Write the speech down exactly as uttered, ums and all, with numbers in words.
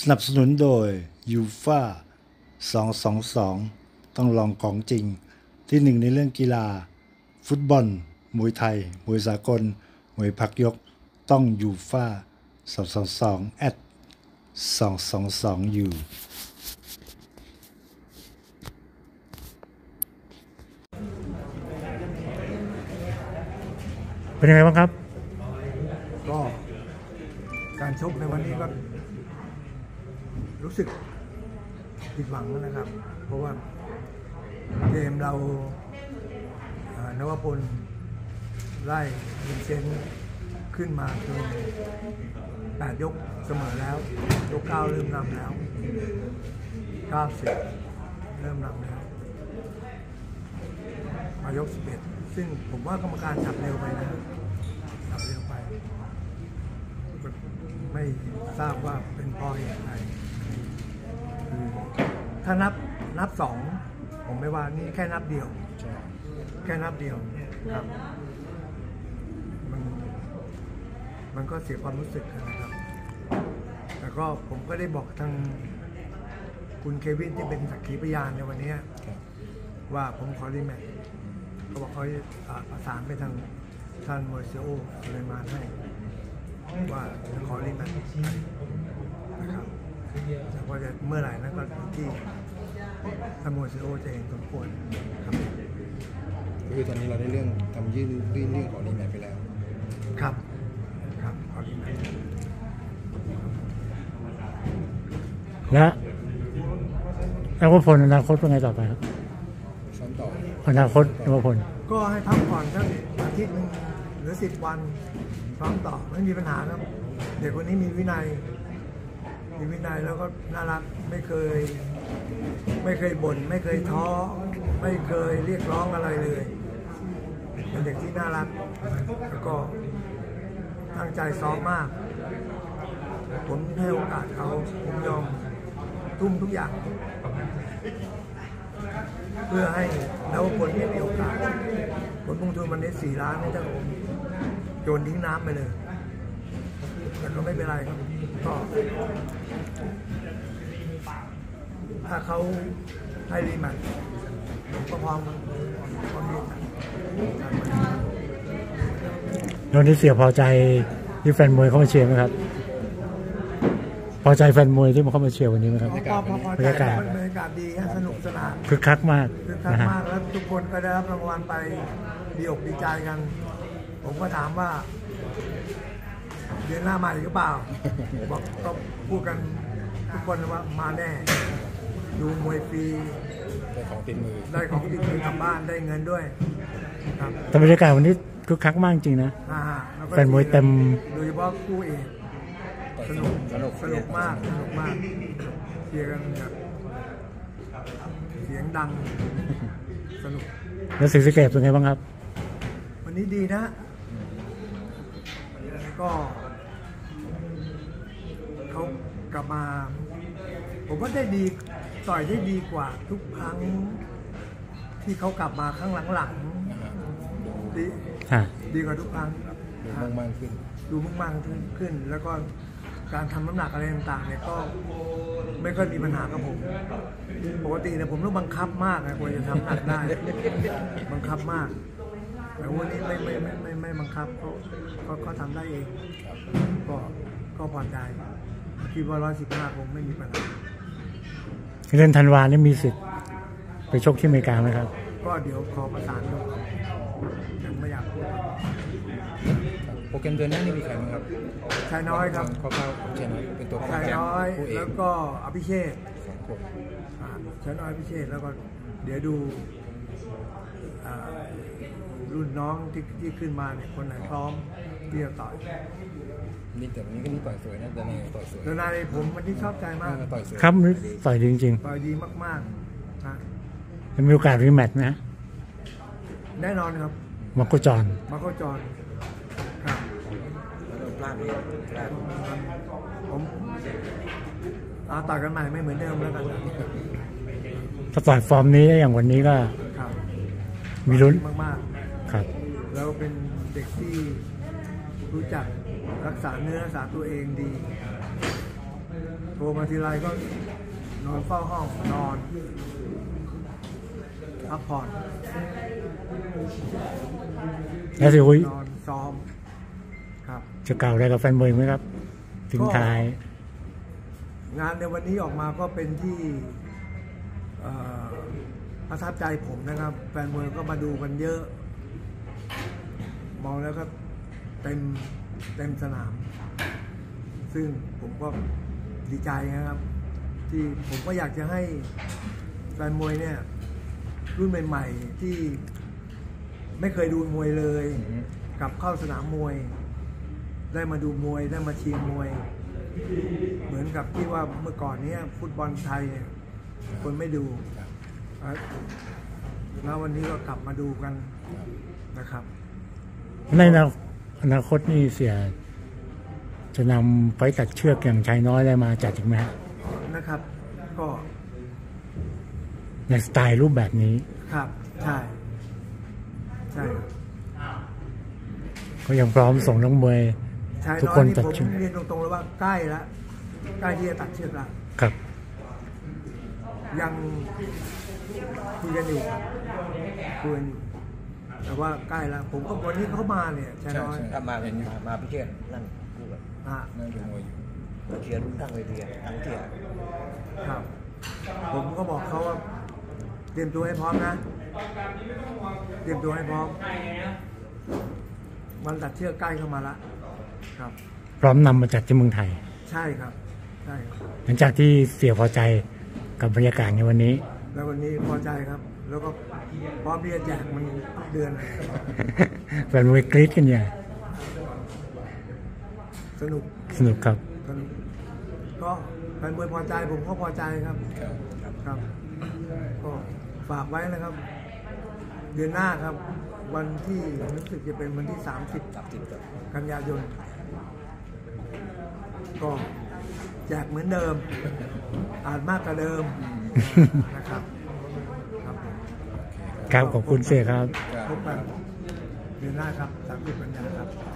สนับสนุนโดยยูฟ่าสองสองสองต้องลองของจริงที่หนึ่งในเรื่องกีฬาฟุตบอลมวยไทยมวยสากลมวยพักยกต้องยูฟ่าสองสองสองแอดสองสองสองยูเป็นยังไงบ้างครับก็การชกในวันนี้ก็รู้สึกผิดหวังนะครับเพราะว่าเกมเรานวพลไล่ยิงเซนขึ้นมาจนแปดยกเสมอแล้วยกเก้าเริ่มนำแล้วเก้าสิบเริ่มนำแล้วมายกสิบเอ็ดซึ่งผมว่ากรรมการจับเร็วไปนะจับเร็วไปไม่ทราบว่าเป็นเพราะเหตุใดถ้านับนับสองผมไม่ว่านี่แค่นับเดียวแค่นับเดียวครับมันมันก็เสียความรู้สึกนะครับแต่ก็ผมก็ได้บอกทางคุณเควินที่เป็นสักขีพยานในวันนี้ว่าผมขอรีแมตช์เขาบอกเขาประสานไปทางท่านโมเซโอเลยมาให้ว่าจะขอรีแมตช์นะครับแต่ว่าจะเมื่อไหร่นั้นก็ที่ท่านโมเซโอจะเห็นสมควรครับคือตอนนี้เราได้เรื่องทำยื่นเรื่องขอรีแมตช์ไปแล้วครับครับขอรีแมตช์และนวพลอนาคตเป็นไงต่อไปครับซ้อมต่ออนาคตนวพลก็ให้พักผ่อนสักอาทิตย์หนึ่งหรือสิบวันซ้อมต่อไม่มีปัญหาครับเด็กคนนี้มีวินัยมีวินัยแล้วก็น่ารักไม่เคยไม่เคยบ่นไม่เคยท้อไม่เคยเรียกร้องอะไรเลยเป็นเด็กที่น่ารักแล้วก็ตั้งใจซ้อมมากผมให้โอกาสเขาผมยอมทุ่มทุกอย่างเพื่อให้นวพลมีโอกาสผลลงทุนมันได้สี่ล้านนี่ถ้าผมโยนทิ้งน้ำไปเลยแต่ก็ไม่เป็นไรครับก็ถ้าเขาให้รีแมตช์ผมก็พร้อมพร้อมดีใจวันนี้เสียพอใจที่แฟนมวยเข้ามาเชียร์ไหมครับพอใจแฟนมวยที่มาเข้ามาเชียร์วันนี้ไหมครับบรรยากาศบรรยากาศดีสนุกสนานคึกคักมากคึกคักมากแล้วทุกคนก็ได้รับรางวัลไปดีอกดีใจกันผมก็ถามว่าเดือนหน้ามาอีกหรือเปล่าบอกก็พูดกันทุกคนว่ามาแน่ดูมวยฟรีได้ของติดมือได้ของติดมือกลับบ้านได้เงินด้วยครับแต่บรรยากาศวันนี้คึกคักมากจริงนะแฟนมวยเต็มโดยเฉพาะคู่เอกสนุกสนุกสนุกมากสนุกมากเชียร์กันแบบเสียงดังสนุกแล้วศรีสะเกษเป็นไงบ้างครับวันนี้ดีนะก็เขากลับมาผมว่าได้ดีต่อยได้ดีกว่าทุกครั้งที่เขากลับมาครั้งหลังๆดีดีกว่าทุกครั้งดูมุ่งมั่นขึ้นดูมุ่งมั่นขึ้นแล้วก็การทำน้ำหนักอะไรต่างๆเนี่ยก็ไม่ค่อยมีปัญหากับผมปกติเนี่ยผมต้องบังคับมากนะกว่าจะทำหนักได้บังคับมากแต่วันนี้ไม่ไม่ไม่ไม่ไม่บังคับเขาเขาเขาทำได้เองก็ก็พอใจคิดว่าร้อยสิบห้าคงไม่มีปัญหาเดือนธันวานี่มีสิทธิ์ไปชกที่อเมริกาไหมครับก็เดี๋ยวขอประสานดูยังไม่อยากพูดโปรแกรมเดือนหน้านี่มีใครบ้างครับชายน้อยครับข้าวๆชายน้อยเป็นตัวชายน้อยแล้วก็อภิเชษสองคนชายน้อยอภิเชษแล้วก็เดี๋ยวดูรุ่นน้องที่ที่ขึ้นมาเนี่ยคนไหนพร้อมที่จะต่อยนี่แต่วันนี้ก็นี่ต่อยสวยนะแต่ในต่อยสวยแต่ในผมวันที่ชอบใจมากต่อยสวยครับต่อยดีจริงๆต่อยดีมากๆนะมีโอกาสรีแมตช์ไหมแน่นอนครับมาโคจรมาโคจรครับผมเอาต่อยกันใหม่ไม่เหมือนเดิมแล้วกันถ้าต่อยฟอร์มนี้อย่างวันนี้ก็มีลุ้นมากๆครับแล้วเป็นเด็กที่รู้จักรักษาเนื้อรักษาตัวเองดีโทรมาทีไรก็นอนเฝ้าห้องนอนพักผ่อนแล้วสิคุยนอนซ้อมครับจะกล่าวอะไรกับแฟนมวยไหมครับทิ้งท้ายงานในวันนี้ออกมาก็เป็นที่เอ่อประทับใจผมนะครับ แฟนมวยก็มาดูกันเยอะ มองแล้วก็เต็มเต็มสนาม ซึ่งผมก็ดีใจนะครับ ที่ผมก็อยากจะให้แฟนมวยเนี่ยรุ่นใหม่ๆที่ไม่เคยดูมวยเลยกลับเข้าสนามมวย ได้มาดูมวยได้มาเชียร์มวย เหมือนกับที่ว่าเมื่อก่อนนี้ฟุตบอลไทยเนี่ยคนไม่ดูแล้ววันนี้ก็กลับมาดูกันนะครับในอนาคตนี่เสียจะนำไฟตัดเชือกอย่างชายน้อยได้มาจัดอีกไหมฮะนะครับ ก็ในสไตล์รูปแบบนี้ครับใช่ใช่ก็ยังพร้อมส่งนักมวยชายทุกน้อคยนนี่ตัดผมเชือกเรียนตรงๆเลยว่าใกล้แล้วใกล้ที่จะตัดเชือกแล้วครับยังคุยกันอยู่ครับคุยกันอยู่แต่ว่าใกล้แล้ว ผมก็วันนี้เขามาเนี่ยชายน้อยถ้ามาเป็นมามาพิเชษนั่งคู่กับอ่ะนั่งดูมวยอยู่มาเชียร์รุ่นทั้งเวทีทั้งเชียร์ครับ ผมก็บอกเขาว่าเตรียมตัวให้พร้อมนะ เตรียมตัวให้พร้อมวันตัดเชือกใกล้เข้ามาละครับพร้อมนำมาจัดที่เมืองไทยใช่ครับใช่ครับหลังจากที่เสียพอใจกับบรรยากาศในวันนี้แล้ววันนี้พอใจครับ แล้วก็พร้อมที่จะแจกมันทุกเดือนเลยแฟนมวยกรี๊ดกันอย่างสนุกสนุกครับสนุกก็แฟนมวยพอใจผมก็พอใจครับครับครับ ก็ฝากไว้นะครับ เดือนหน้าครับ วันที่รู้สึกจะเป็นวันที่ สามสิบตัดติดกับกันยายน ก็แจกเหมือนเดิม อาจมากกว่าเดิมนะครับครับผมครับขอบคุณเสียครับพบกันเดือนหน้าครับ สามสิบ กันยายนครับ